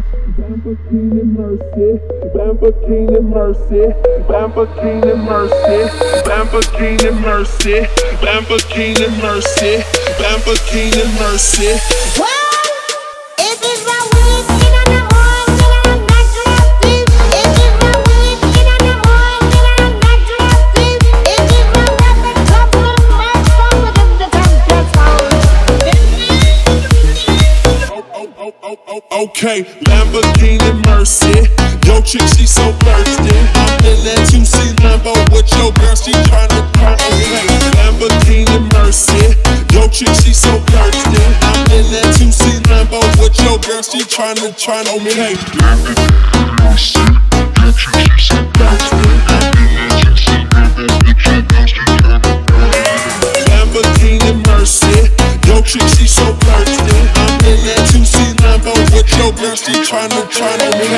Lamborghini Mercy, Lamborghini Mercy, Lamborghini Mercy, Lamborghini Mercy, Lamborghini Mercy, Lamborghini Mercy. Okay, Lamborghini Mercy. Yo, chick, she so thirsty. I'm in that 2C Lambo with your girl, she tryna okay. Lamborghini Mercy. Yo, chick, she so thirsty. I'm in that 2C Lambo with your girl, she tryna okay. Lamborghini Mercy. Yo, chick, she so thirsty. I'm in that 2C Lambo with your girl, she tryna Lamborghini Mercy. Yo, chick, she so thirsty. I'm in that 2C Lambo with your girl, she tryna okay.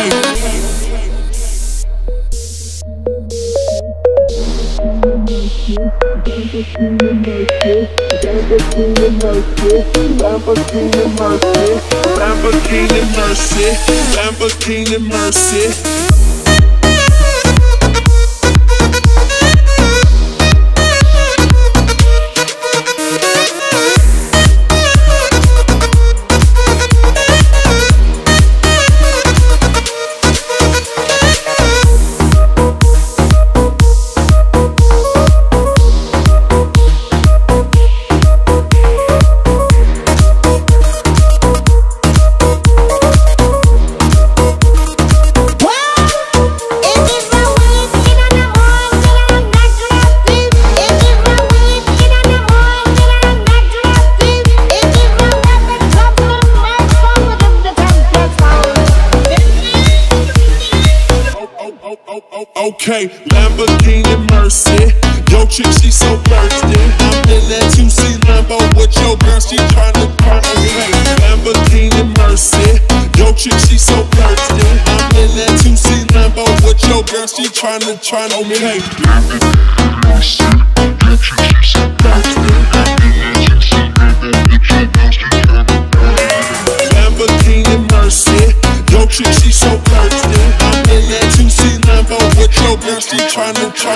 Lamborghini Mercy, Lamborghini Mercy, Lamborghini Mercy, Lamborghini Mercy, Lamborghini Mercy. Okay, Lamborghini Mercy. Yo, chick, she so thirsty. I'm in that 2C Lambo with your girl, she tryna okay. Lamborghini Mercy. Yo, chick, she so thirsty. I'm in that 2C Lambo with your girl, she tryna okay. Lamborghini Mercy. Yo, chick, she so thirsty. I'm in that 2C Lambo with your girl, she tryna Lamborghini Mercy. Yo, chick, she so thirsty. I'm in that 2C Lambo with your girl, she tryna okay.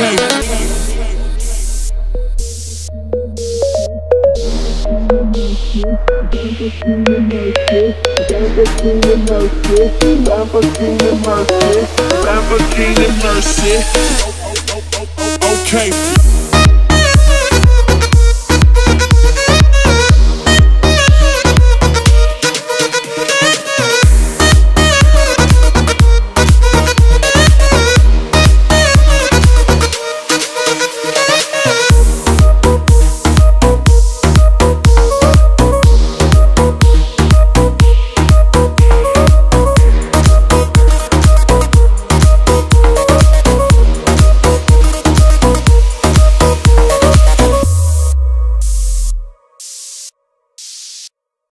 Lamborghini Mercy, Lamborghini Mercy, Lamborghini Mercy, Lamborghini Mercy. Okay.